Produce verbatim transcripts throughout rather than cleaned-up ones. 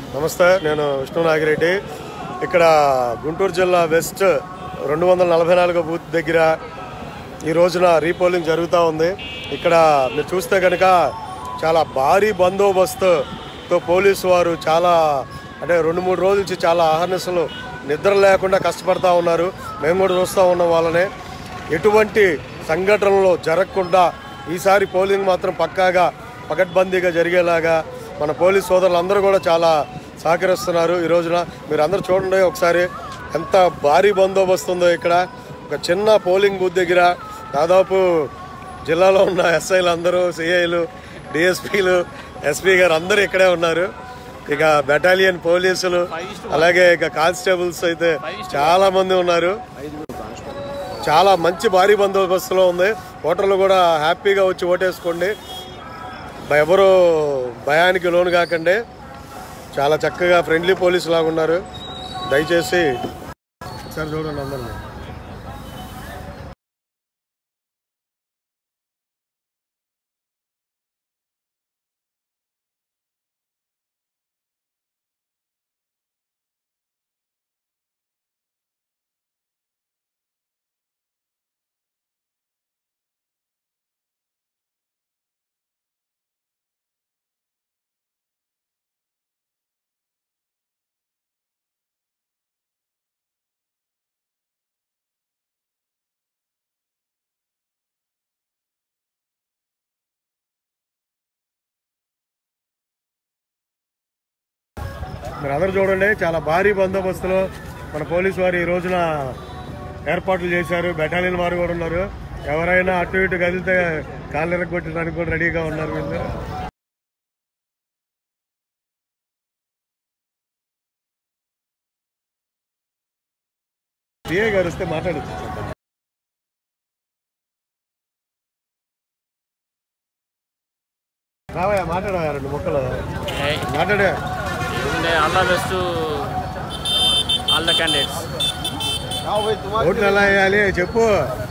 నమస్తే, నేను విష్ణు నాగిరెడ్డి. ఇక్కడ గుంటూరు జిల్లా వెస్ట్ రెండు వందల నలభై నాలుగో బూత్ దగ్గర ఈ రోజున రీపోలింగ్ జరుగుతూ ఉంది. ఇక్కడ మీరు చూస్తే కనుక చాలా భారీ బందోబస్తుతో పోలీసు వారు చాలా అంటే రెండు మూడు రోజుల నుంచి చాలా అహర్నిశలు నిద్ర లేకుండా కష్టపడుతూ ఉన్నారు. మేము కూడా చూస్తూ ఉన్నాం వాళ్ళనే. ఎటువంటి సంఘటనలు జరగకుండా ఈసారి పోలింగ్ మాత్రం పక్కాగా పకడ్బందీగా జరిగేలాగా మన పోలీస్ సోదరులు అందరూ కూడా చాలా సహకరిస్తున్నారు. ఈ రోజున మీరు అందరూ చూడండి ఒకసారి ఎంత భారీ బందోబస్తు ఉందో. ఇక్కడ ఒక చిన్న పోలింగ్ బూత్ దగ్గర దాదాపు జిల్లాలో ఉన్న ఎస్ఐలు అందరూ, సిఐలు, డిఎస్పీలు, ఎస్పీ గారు అందరూ ఇక్కడే ఉన్నారు. ఇక బెటాలియన్ పోలీసులు అలాగే ఇక కానిస్టేబుల్స్ అయితే చాలా మంది ఉన్నారు. చాలా మంచి భారీ బందోబస్తులో ఉంది. ఓటర్లు కూడా హ్యాపీగా వచ్చి ఓటేసుకోండి. ఎవరు భయానికి లోను కాకండి. చాలా చక్కగా ఫ్రెండ్లీ పోలీసు లాగా ఉన్నారు. దయచేసి సరే చూడండి అందరినీ. మీరు అందరూ చూడండి, చాలా భారీ బందోబస్తులో మన పోలీసు వారు ఈ రోజున ఏర్పాట్లు చేశారు. బెటాలియన్ వారు కూడా ఉన్నారు. ఎవరైనా అటు ఇటు కదిలితే కాళ్ళు ఎరగొట్టడానికి కూడా రెడీగా ఉన్నారు వీళ్ళు. సిఐ గారు వస్తే మాట్లాడచ్చు. రావయ్యా, మాట్లాడవా రెండు మొక్కలు మాట్లాడా. All the best all the candidates. ఓట్లు ఎలా వేయాలి చెప్పు.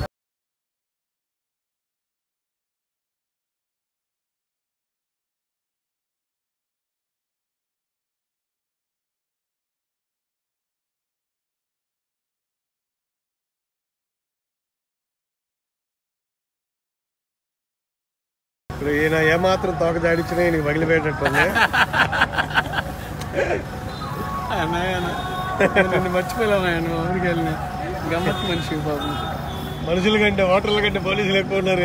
ఇప్పుడు ఈయన ఏమాత్రం తోక జాడించినా ఈయనకి పగిలిపోయేటట్టుంది. మర్చిపోయాను ఊరికి వెళ్ళిన గమ్మత్ మనిషి బాబు. మనుషుల కంటే ఓటర్ల కంటే పోలీసులు ఎక్కువ ఉన్నారు.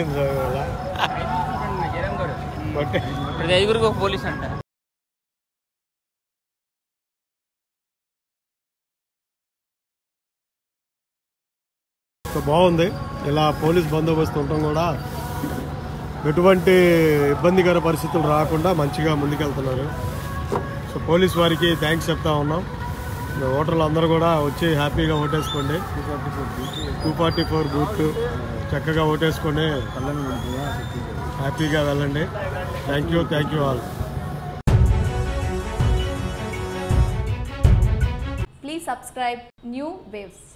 ప్రతి ఐదుగురికి ఒక పోలీస్ అంట. బాగుంది ఇలా పోలీస్ బందోబస్తు ఉండటం కూడా. ఎటువంటి ఇబ్బందికర పరిస్థితులు రాకుండా మంచిగా ముందుకెళ్తున్నారు. సో పోలీస్ వారికి థ్యాంక్స్ చెప్తా ఉన్నాం. ఓటర్లు అందరూ కూడా వచ్చి హ్యాపీగా ఓటేసుకోండి. టూ ఫార్టీ ఫోర్ బూత్ చక్కగా ఓటేసుకోండి, హ్యాపీగా వెళ్ళండి. Thank you thank you all. Please subscribe New Waves.